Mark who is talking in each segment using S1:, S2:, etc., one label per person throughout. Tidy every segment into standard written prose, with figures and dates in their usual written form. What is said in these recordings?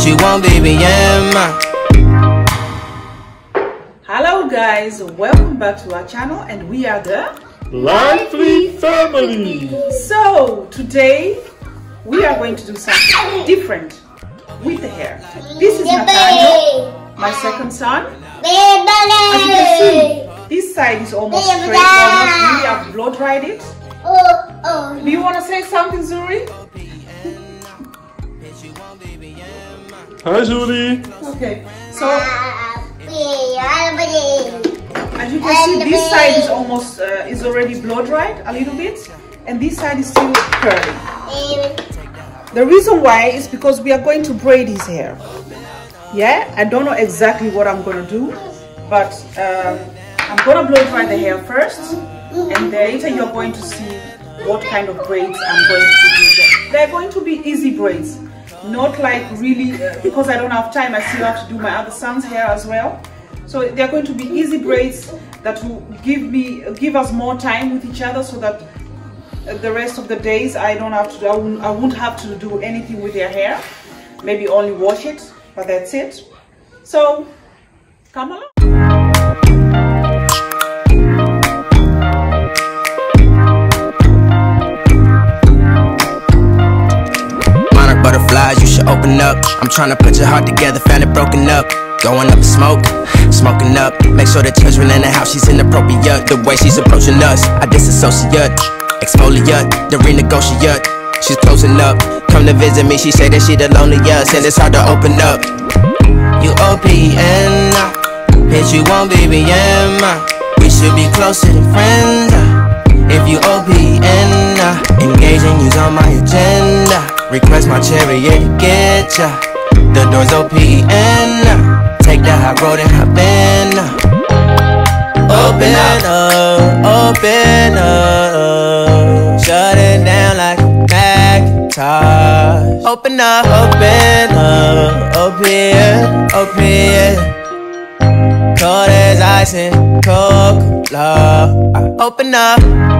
S1: you want, baby, yeah.
S2: Hello guys, welcome back to our channel, and we are the
S3: Lively Family.
S2: So today we are going to do something different with the hair. This is Nathaniel, my second son. As you can see, this side is almost straight. Almost really have blow dried it. Do you want to say something, Zuri?
S3: Hi, Julie.
S2: Okay, so as you can see, this side is almost is already blow dried a little bit, and this side is still curly. The reason why is because we are going to braid his hair. Yeah, I don't know exactly what I'm gonna do, but I'm gonna blow dry the hair first, and then later you're going to see what kind of braids I'm going to use. They're going to be easy braids, not like really because I don't have time. I still have to do my other son's hair as well. So they're going to be easy braids that will give us more time with each other, so that the rest of the days I won't have to do anything with their hair. Maybe only wash it, but that's it. So come along.
S1: Monarch butterflies, you should open up. I'm trying to put your heart together, found it broken up. Going up in smoke, smoking up. Make sure the children in the house, she's inappropriate. The way she's approaching us, I disassociate. Exfoliate, the renegotiate. She's closing up, come to visit me. She say that she the loneliest, and it's hard to open up. You OPN, bitch, you want, baby, yeah. We should be closer than friends. If you OPN, engaging you's on my agenda. Request my chariot to get ya. The door's OPN. Take the high road and hop in. Open up, open up. Shut it down like a Macintosh. Open up, open, open. Cold as ice and Coca-Cola. Open up.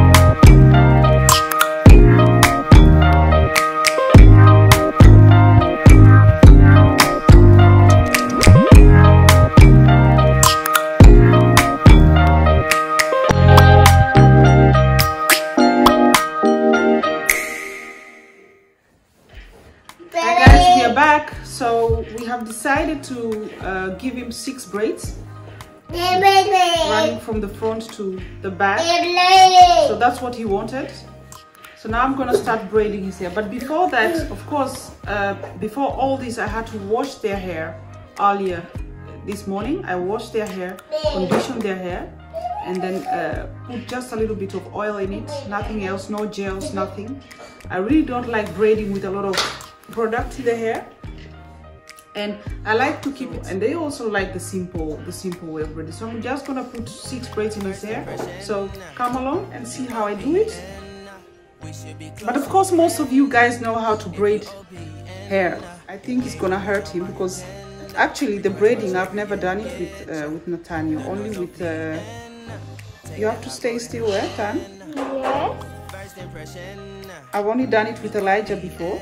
S2: Back, so we have decided to give him 6 braids running from the front to the back. So that's what he wanted. So now I'm gonna start braiding his hair, but before that, of course, before all this, I had to wash their hair earlier this morning. I washed their hair, conditioned their hair, and then put just a little bit of oil in it. Nothing else, no gels, nothing. I really don't like braiding with a lot of product in the hair, and I like to keep, and they also like the simple way of braiding. So I'm just gonna put 6 braids in his hair. So come along and see how I do it. But of course, most of you guys know how to braid hair. I think it's gonna hurt him, because actually the braiding, I've never done it with Nathaniel, only with you have to stay still, Tan?
S4: Yes.
S2: I've only done it with Elijah before.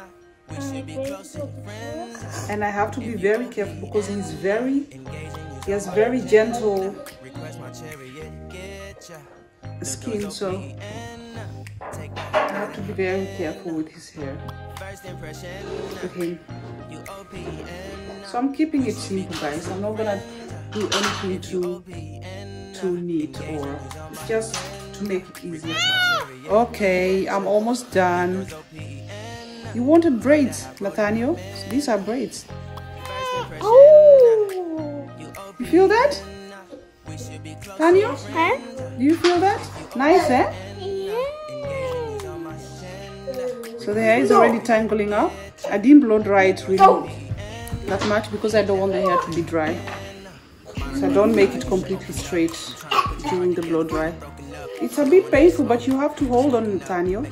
S2: And I have to be very careful, because he has very gentle skin, so I have to be very careful with his hair. Okay, so I'm keeping it simple, guys. I'm not gonna do anything too neat, or it's just to make it easier. Okay, I'm almost done. You wanted braids, Nathaniel? So these are braids.
S4: Oh!
S2: You feel that? Nathaniel?
S4: Huh?
S2: Do you feel that? Nice, eh?
S4: Yeah.
S2: So the hair is already tangling up. I didn't blow dry it really that much, because I don't want the hair to be dry. So I don't make it completely straight during the blow dry. It's a bit painful, but you have to hold on, Nathaniel.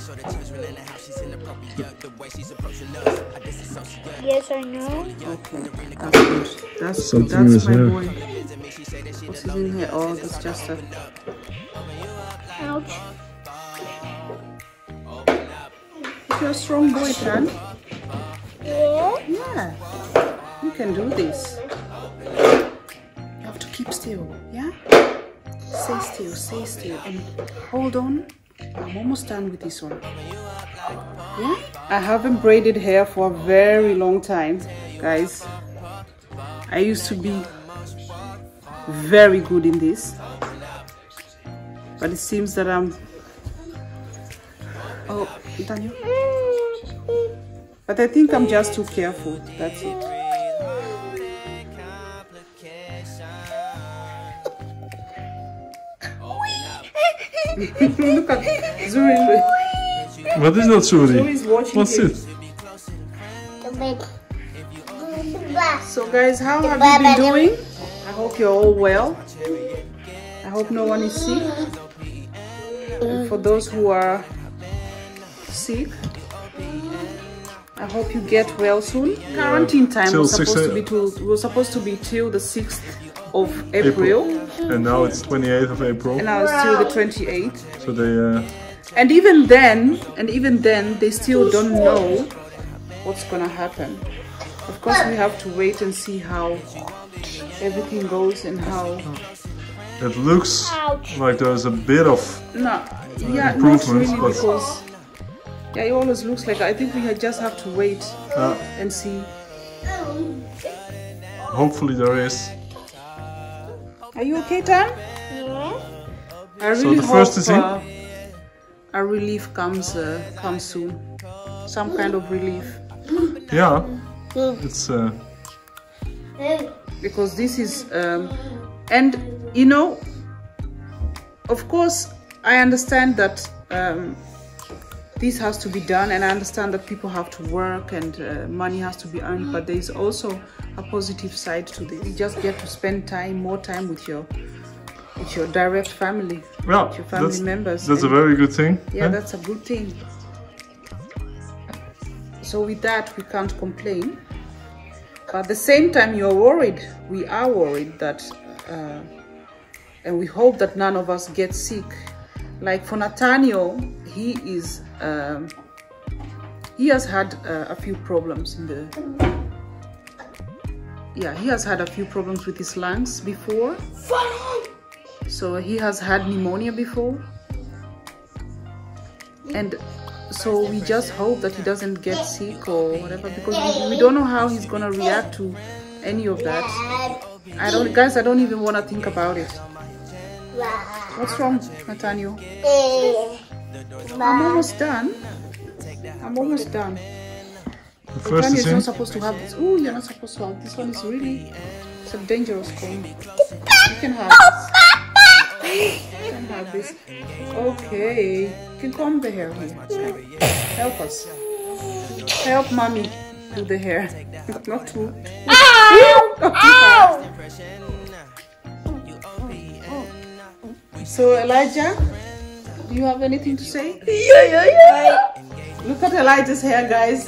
S4: Yes or no?
S2: Okay, that's good. That's my boy. What's in here? Oh, that's just a...
S4: Ouch.
S2: You're a strong boy, Tan.
S4: Yeah?
S2: Yeah. can do this. You have to keep still, yeah? Stay still, and hold on. I'm almost done with this one. Yeah? I haven't braided hair for a very long time, guys. I used to be very good in this, but it seems that I'm... Oh, Daniel. But I think I'm just too careful. That's it. Look at Zuri.
S3: What is that, Zuri?
S2: Zuri's watching.
S3: What's it?
S2: So guys, how have you been doing? I hope you're all well. I hope no one is sick. And for those who are sick, I hope you get well soon. Quarantine time was supposed to be till the 6th of April.
S3: And now it's 28th of April.
S2: And now it's till the 28th.
S3: So they
S2: and even then they still don't know what's gonna happen. Of course, we have to wait and see how everything goes and how
S3: it looks like there's a bit of
S2: not really, because it always looks like, I think we just have to wait and see.
S3: Hopefully there is.
S2: Are you okay, Tan?
S4: Yeah.
S2: I really
S3: So the first is in?
S2: A relief comes soon. Some kind of relief.
S3: Yeah, it's
S2: because this is and you know, of course I understand that this has to be done, and I understand that people have to work and money has to be earned, but there is also a positive side to this. You just get to spend more time with your direct family, with your family members.
S3: That's a very good thing.
S2: Yeah, that's a good thing. So with that, we can't complain. But at the same time, you're worried. We are worried that, and we hope that none of us get sick. Like for Nathaniel, he has had a few problems he has had a few problems with his lungs before. So he has had pneumonia before. And so we just hope that he doesn't get sick or whatever, because we don't know how he's gonna react to any of that. I don't even want to think about it. What's wrong, Nathaniel? I'm almost done. Nathaniel's not supposed to have this. Oh, you're not supposed to have this one. It's really, it's a dangerous comb. You can have this. You can have this. Okay. You can comb the hair here. Help us. Help mommy do the hair. Not too. Ow! So Elijah, do you have anything to say? Yeah. Look at Elijah's hair, guys.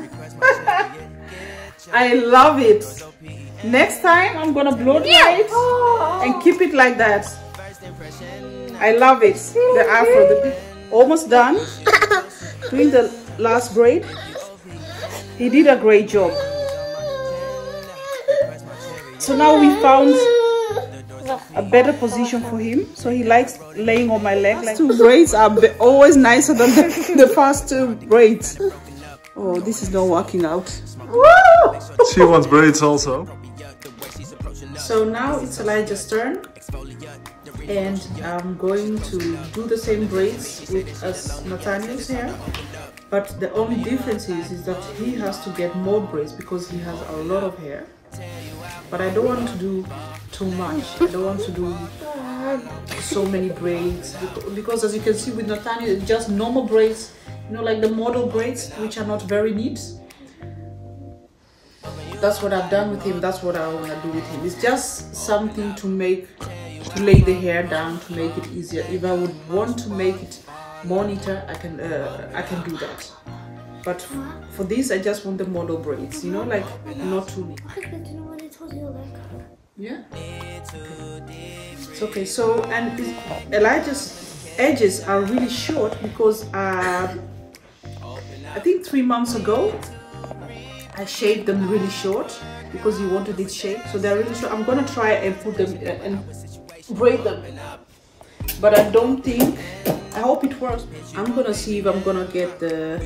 S2: I love it. Next time I'm gonna blow dry it and keep it like that. I love it. The afro, almost done. Doing the last braid. He did a great job. So now we found a better position for him, so he likes laying on my leg. Like, two braids are always nicer than the first two braids. Oh, this is not working out. Woo!
S3: She wants braids also.
S2: So now it's Elijah's turn, and I'm going to do the same braids as Nathaniel's hair, but the only difference is that he has to get more braids because he has a lot of hair. But I don't want to do too much. I don't want to do so many braids, because as you can see with Nathaniel, it's just normal braids, you know, like the model braids, which are not very neat. That's what I've done with him. That's what I want to do with him. It's just something to lay the hair down, to make it easier. If I would want to make it more neater, I can do that. But for this, I just want the model braids, you know, like not too. Yeah. It's okay. So, and Elijah's edges are really short because I think 3 months ago I shaved them really short, because he wanted this shape. So they're really short. I'm gonna try and put them and braid them, but I don't think, I hope it works. I'm gonna see if I'm gonna get the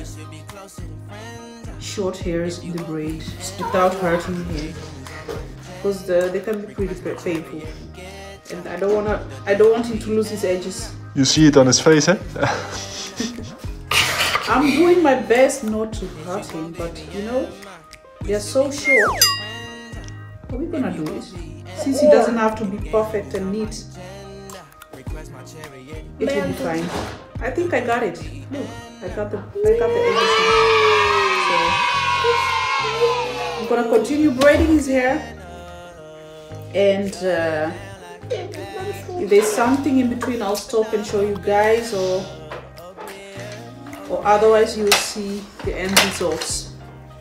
S2: short hairs in the braid without hurting him, because they can be pretty painful, and I don't want him to lose his edges.
S3: You see it on his face, eh?
S2: I'm doing my best not to hurt him, but you know, they're so short. Are we gonna do it? Since he doesn't have to be perfect and neat, it will be fine. I think I got it. Look, I got the edges. So I'm gonna continue braiding his hair, and if there's something in between, I'll stop and show you guys, or otherwise you'll see the end results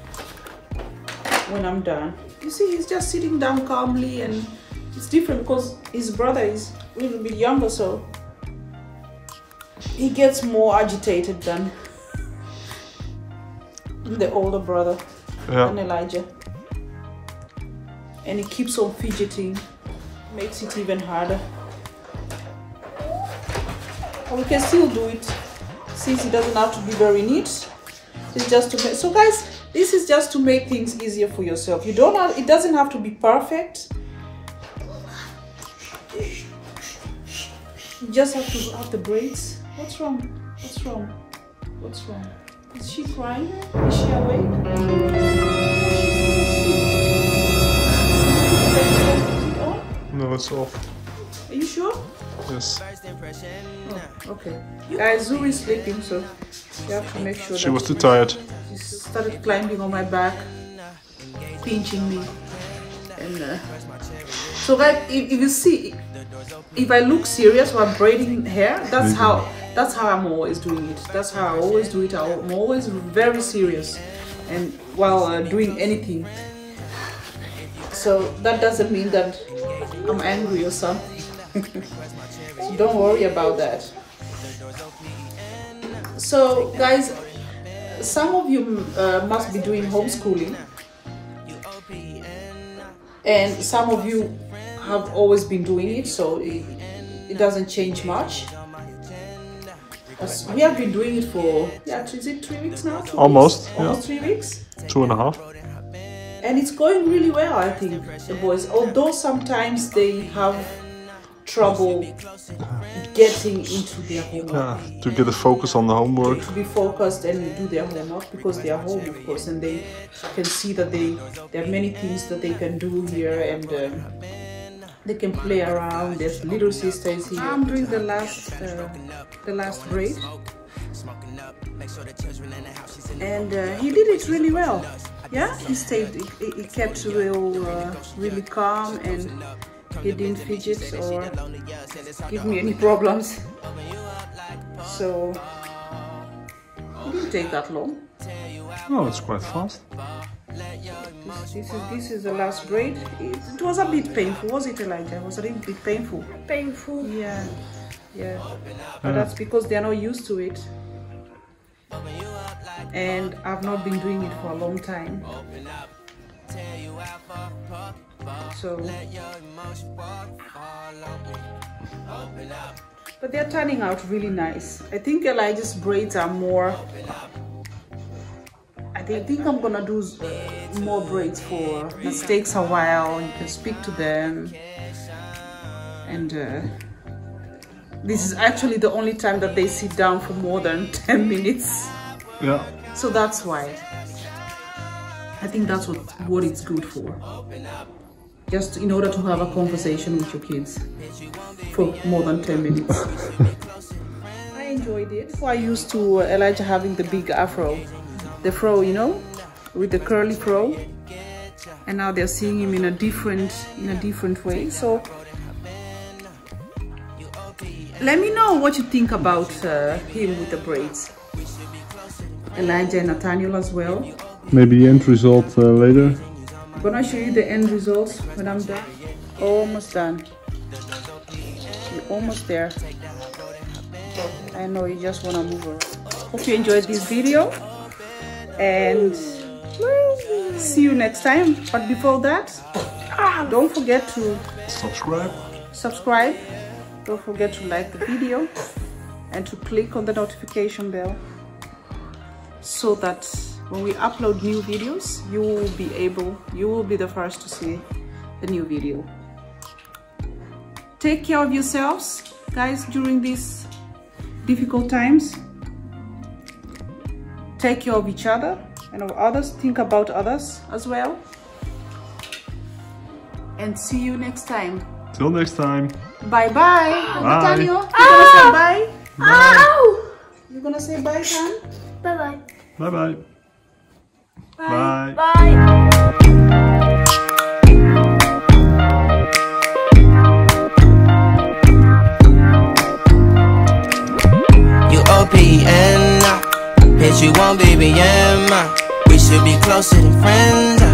S2: when I'm done. You see, he's just sitting down calmly, and it's different because his brother is a little bit younger, so he gets more agitated than the older brother, than Elijah, and he keeps on fidgeting, makes it even harder. But we can still do it, since it doesn't have to be very neat. It's just to make, so guys, this is just to make things easier for yourself. You don't have, it doesn't have to be perfect. You just have to have the braids. What's wrong? What's wrong? What's wrong? Is she crying? Is she awake? Is it on?
S3: No, it's off.
S2: Are you sure?
S3: Yes.
S2: Oh, okay. Guys, Zoo is sleeping, so you have to make sure.
S3: She was too tired.
S2: She started climbing on my back, pinching me, and so guys, if you see, if I look serious while braiding hair, that's how I'm always doing it. That's how I always do it. I'm always very serious, and while doing anything. So that doesn't mean that I'm angry or something. Don't worry about that. So guys, some of you must be doing homeschooling, and some of you have always been doing it, so it doesn't change much. We have been doing it for, is it 3 weeks now?
S3: Almost,
S2: Almost 3 weeks?
S3: 2.5.
S2: And it's going really well, I think, the boys. Although sometimes they have trouble getting into their homework.
S3: To get a focus on the homework.
S2: To be focused and do their homework, because they are home, of course, and they can see that there are many things that they can do here, and they can play around. There's little sisters here. I'm doing the last braid, and he did it really well. Yeah, he kept really calm, and he didn't fidget or give me any problems. So it didn't take that long.
S3: Oh, it's quite fast.
S2: This is the last braid. It was a bit painful, was it, Elijah? It was a little bit painful.
S4: Painful.
S2: Yeah. But that's because they are not used to it, and I've not been doing it for a long time. So, but they're turning out really nice. I think Elijah's braids are more. I think I'm gonna do more braids for. It takes a while. You can speak to them, and this is actually the only time that they sit down for more than 10 minutes.
S3: Yeah.
S2: So that's why. I think that's what it's good for. Just in order to have a conversation with your kids for more than 10 minutes. I enjoyed it. I used to Elijah having the big afro, the fro, you know, with the curly fro, and now they're seeing him in a different way. So let me know what you think about him with the braids. Elijah and Nathaniel as well.
S3: Maybe the end result later.
S2: I'm gonna show you the end results when I'm done. Almost done. You're almost there. I know you just wanna move around. Hope you enjoyed this video, and See you next time. But before that, don't forget to subscribe. Don't forget to like the video and to click on the notification bell so that when we upload new videos, you will be the first to see the new video. Take care of yourselves, guys, during these difficult times. Take care of each other and of others. Think about others as well. And see you next time.
S3: Till next time.
S2: Bye bye.
S3: Bye.
S2: Daniel, you gonna say bye? Bye. You gonna say bye, Tan?
S4: Bye bye.
S3: Bye bye.
S2: Bye.
S3: Bye.
S4: Bye.
S1: OPN, bitch, you want BBM. We should be closer than friends.